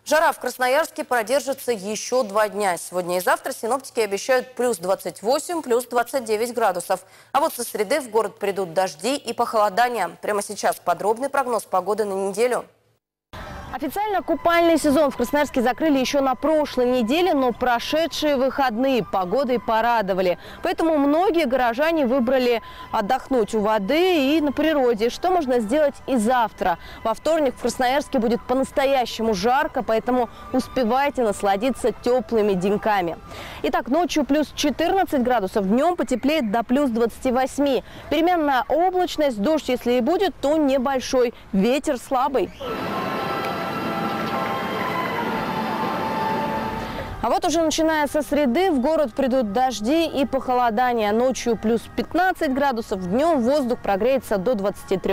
Жара в Красноярске продержится еще 2 дня. Сегодня и завтра синоптики обещают плюс 28, плюс 29 градусов. А вот со среды в город придут дожди и похолодания. Прямо сейчас подробный прогноз погоды на неделю. Официально купальный сезон в Красноярске закрыли еще на прошлой неделе, но прошедшие выходные погодой порадовали. Поэтому многие горожане выбрали отдохнуть у воды и на природе, что можно сделать и завтра. Во вторник в Красноярске будет по-настоящему жарко, поэтому успевайте насладиться теплыми деньками. Итак, ночью плюс 14 градусов, днем потеплеет до плюс 28. Переменная облачность, дождь, если и будет, то небольшой, ветер слабый. А вот уже начиная со среды в город придут дожди и похолодания. Ночью плюс 15 градусов, днем воздух прогреется до 23.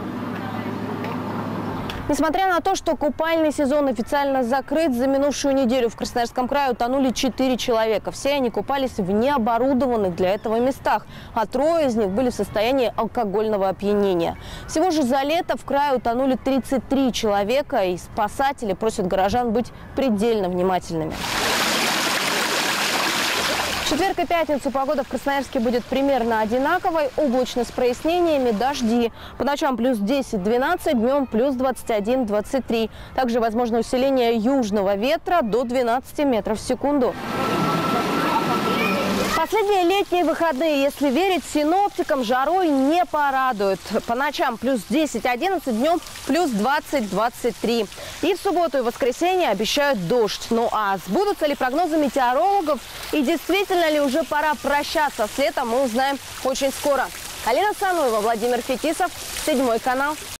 Несмотря на то, что купальный сезон официально закрыт, за минувшую неделю в Красноярском крае утонули 4 человека. Все они купались в необорудованных для этого местах, а 3 из них были в состоянии алкогольного опьянения. Всего же за лето в крае утонули 33 человека, и спасатели просят горожан быть предельно внимательными. В четверг и пятницу погода в Красноярске будет примерно одинаковой, облачно с прояснениями, дожди. По ночам плюс 10-12, днем плюс 21-23. Также возможно усиление южного ветра до 12 метров в секунду. Последние летние выходные, если верить синоптикам, жарой не порадуют. По ночам плюс 10-11, днем плюс 20-23. И в субботу и воскресенье обещают дождь. Ну а сбудутся ли прогнозы метеорологов и действительно ли уже пора прощаться с летом, мы узнаем очень скоро. Алина Сануева, Владимир Фетисов, 7 канал.